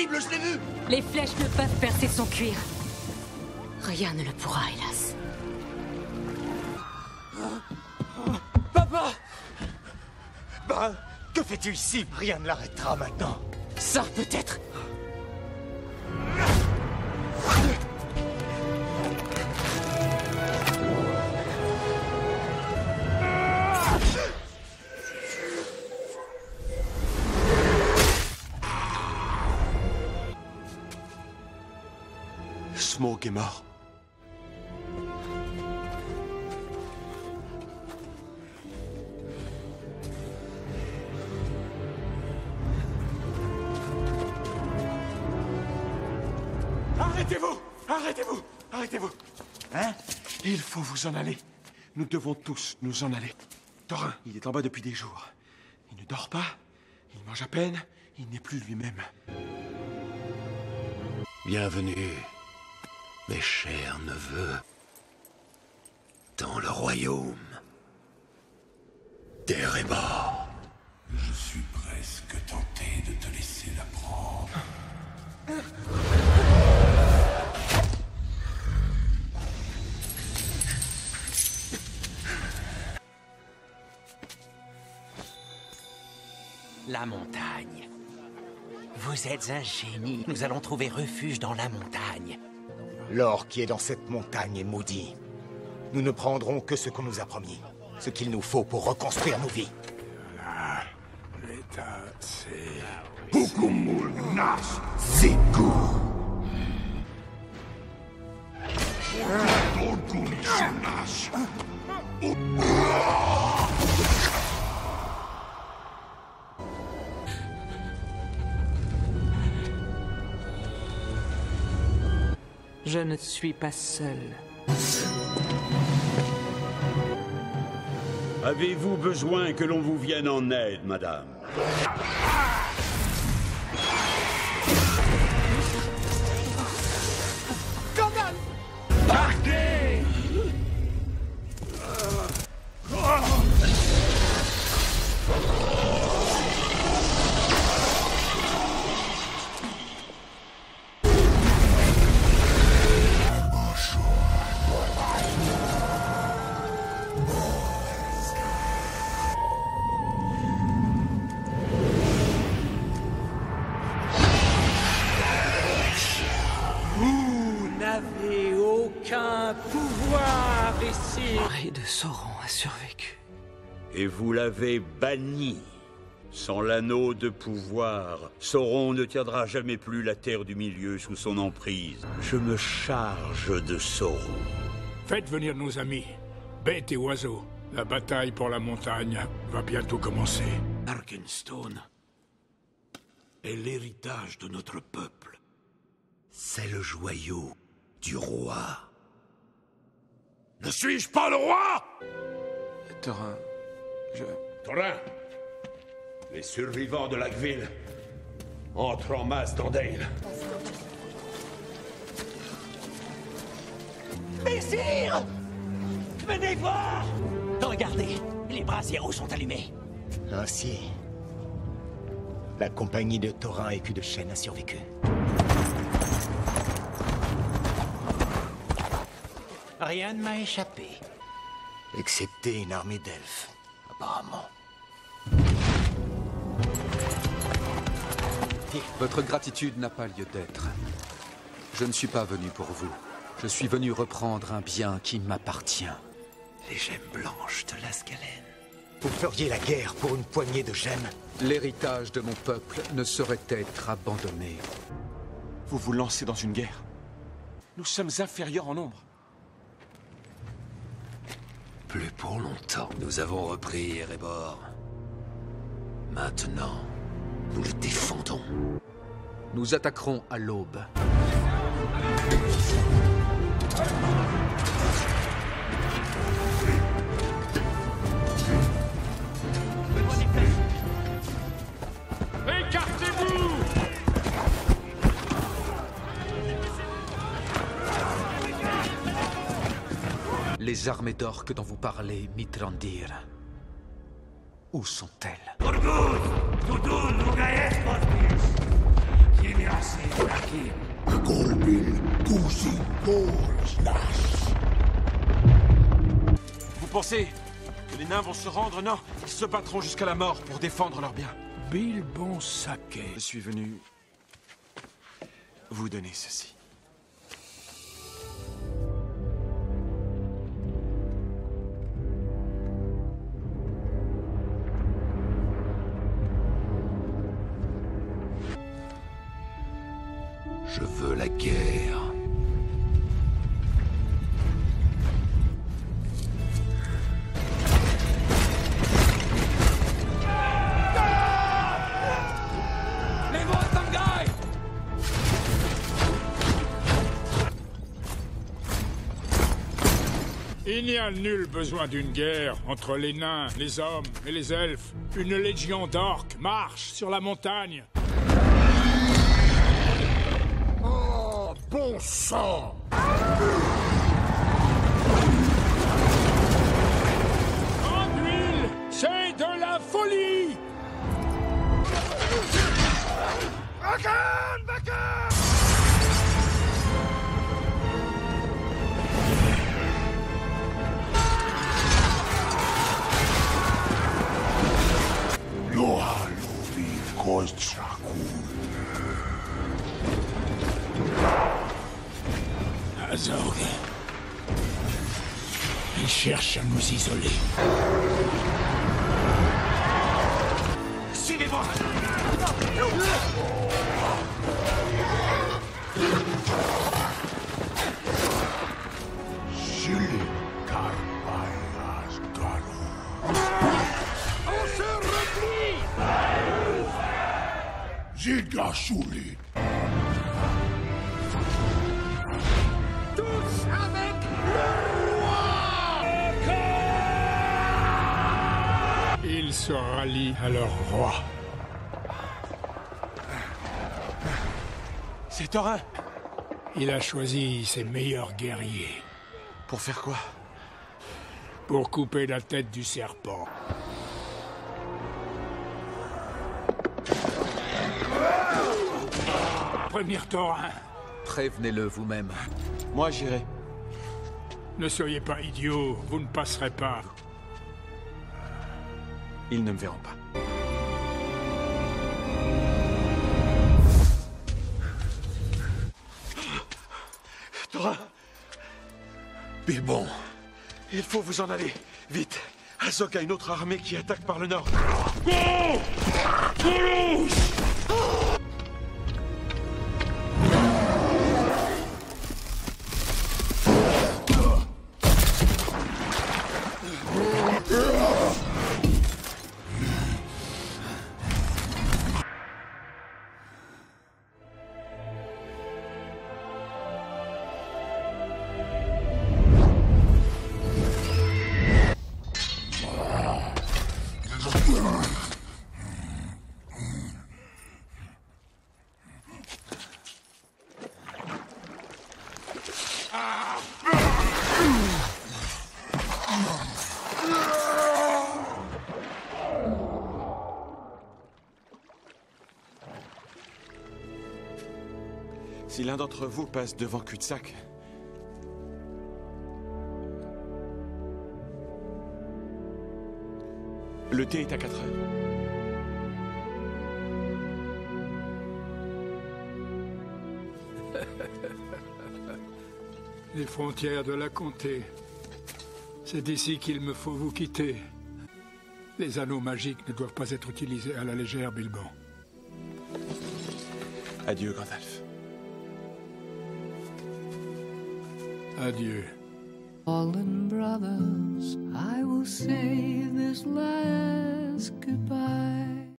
impossible, je l'ai vu! Les flèches ne peuvent percer son cuir. Rien ne le pourra, hélas. Papa! Ben, que fais-tu ici? Rien ne l'arrêtera maintenant. Ça, peut-être. Smoke est mort. Arrêtez-vous! Arrêtez-vous! Arrêtez-vous! Hein? Il faut vous en aller. Nous devons tous nous en aller. Thorin, il est en bas depuis des jours. Il ne dort pas, il mange à peine, il n'est plus lui-même. Bienvenue, mes chers neveux, dans le royaume d'Erebor. Je suis presque tenté de te laisser la prendre. La montagne. Vous êtes un génie. Nous allons trouver refuge dans la montagne. L'or qui est dans cette montagne est maudit. Nous ne prendrons que ce qu'on nous a promis. Ce qu'il nous faut pour reconstruire nos vies. Voilà. L'état, c'est... Hukumul Nas Ziku. Je ne suis pas seul. Avez-vous besoin que l'on vous vienne en aide, madame? Partez! N'avez aucun pouvoir ici. Marie de Sauron a survécu. Et vous l'avez banni. Sans l'anneau de pouvoir, Sauron ne tiendra jamais plus la Terre du Milieu sous son emprise. Je me charge de Sauron. Faites venir nos amis, bêtes et oiseaux. La bataille pour la montagne va bientôt commencer. Arkenstone est l'héritage de notre peuple. C'est le joyau du roi. Ne suis-je pas le roi? Thorin, Thorin, les survivants de Laqueville entrent en masse dans Dale. Messire! Venez voir! Regardez, les brasieros sont allumés. Ainsi, la compagnie de Thorin et Cul de Chêne a survécu. Rien ne m'a échappé. Excepté une armée d'elfes, apparemment. votre gratitude n'a pas lieu d'être. Je ne suis pas venu pour vous. Je suis venu reprendre un bien qui m'appartient. Les gemmes blanches de Lascalen. Vous feriez la guerre pour une poignée de gemmes? L'héritage de mon peuple ne saurait être abandonné. Vous vous lancez dans une guerre. Nous sommes inférieurs en nombre. Plus pour longtemps. Nous avons repris Erebor. Maintenant, nous le défendons. Nous attaquerons à l'aube. Écartez-vous! Les armées d'orques dont vous parlez, Mithrandir. Où sont-elles? Vous pensez que les nains vont se rendre? Non, ils se battront jusqu'à la mort pour défendre leurs biens. Bilbon Sake. Je suis venu vous donner ceci. Je veux la guerre. Il n'y a nul besoin d'une guerre entre les nains, les hommes et les elfes. Une légion d'orques marche sur la montagne. Oh, bon sang! En d'huile, c'est de la folie! Azog. Il cherche à nous isoler. Suivez-moi! On se replie! Gigasuli! Tous avec le roi! Ils se rallient à leur roi. C'est Thorin! Il a choisi ses meilleurs guerriers. Pour faire quoi? Pour couper la tête du serpent. Prévenir Thorin. Prévenez-le vous-même. Moi, j'irai. Ne soyez pas idiot, vous ne passerez pas. Ils ne me verront pas. Thorin! Bilbon, Il faut vous en aller. Vite. Azog a une autre armée qui attaque par le nord. Si l'un d'entre vous passe devant cul-de-sac, le thé est à 4 heures. Les frontières de la comté. C'est d'ici qu'il me faut vous quitter. Les anneaux magiques ne doivent pas être utilisés à la légère, Bilbon. Adieu, Gandalf. Adieu. Fallen brothers, I will say this last goodbye.